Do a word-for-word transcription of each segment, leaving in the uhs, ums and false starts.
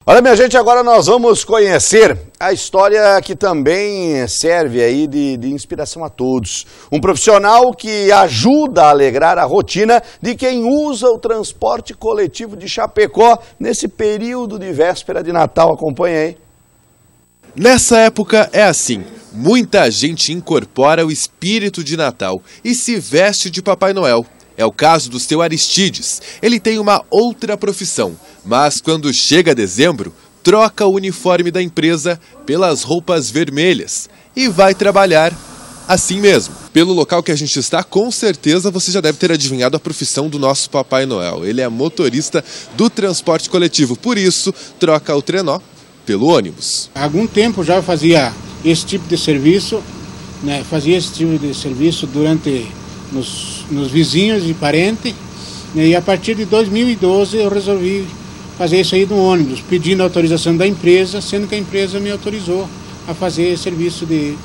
Olha, minha gente, agora nós vamos conhecer a história que também serve aí de, de inspiração a todos. Um profissional que ajuda a alegrar a rotina de quem usa o transporte coletivo de Chapecó nesse período de véspera de Natal. Acompanha aí. Nessa época é assim, muita gente incorpora o espírito de Natal e se veste de Papai Noel. É o caso do seu Aristides. Ele tem uma outra profissão, mas quando chega dezembro, troca o uniforme da empresa pelas roupas vermelhas e vai trabalhar assim mesmo. Pelo local que a gente está, com certeza você já deve ter adivinhado a profissão do nosso Papai Noel. Ele é motorista do transporte coletivo, por isso troca o trenó pelo ônibus. Há algum tempo já fazia esse tipo de serviço, né? Fazia esse tipo de serviço durante nos, nos vizinhos e parentes, né? E a partir de dois mil e doze eu resolvi fazer isso aí no ônibus, pedindo autorização da empresa, sendo que a empresa me autorizou a fazer esse serviço de,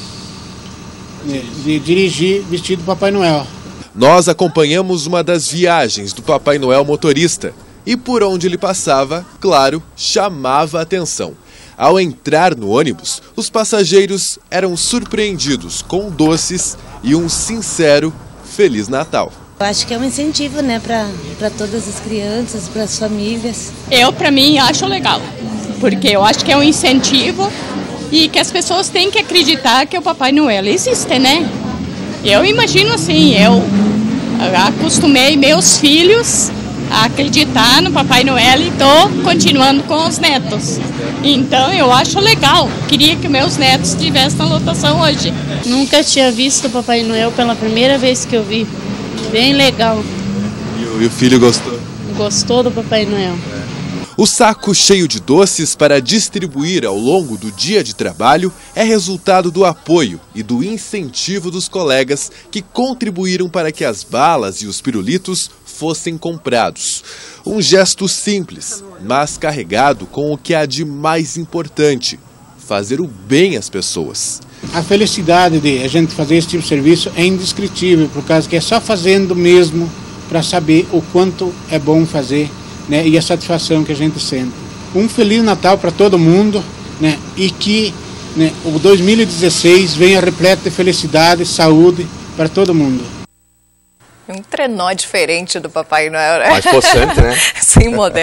de, de dirigir vestido de Papai Noel. Nós acompanhamos uma das viagens do Papai Noel motorista. E por onde ele passava, claro, chamava a atenção. Ao entrar no ônibus, os passageiros eram surpreendidos com doces e um sincero Feliz Natal. Eu acho que é um incentivo, né, para todas as crianças, para as famílias. Eu, para mim, acho legal, porque eu acho que é um incentivo e que as pessoas têm que acreditar que o Papai Noel existe, né? Eu imagino assim, eu acostumei meus filhos a acreditar no Papai Noel e estou continuando com os netos. Então eu acho legal, queria que meus netos estivessem na lotação hoje. Nunca tinha visto o Papai Noel, pela primeira vez que eu vi. Bem legal. E o, e o filho gostou? Gostou do Papai Noel. O saco cheio de doces para distribuir ao longo do dia de trabalho é resultado do apoio e do incentivo dos colegas que contribuíram para que as balas e os pirulitos fossem comprados. Um gesto simples, mas carregado com o que há de mais importante: fazer o bem às pessoas. A felicidade de a gente fazer esse tipo de serviço é indescritível, por causa que é só fazendo mesmo para saber o quanto é bom fazer, né, e a satisfação que a gente sente. Um Feliz Natal para todo mundo, né, e que, né, o dois mil e dezesseis venha repleto de felicidade e saúde para todo mundo. Um trenó diferente do Papai Noel, né? Mais possante, né? Sem modelo.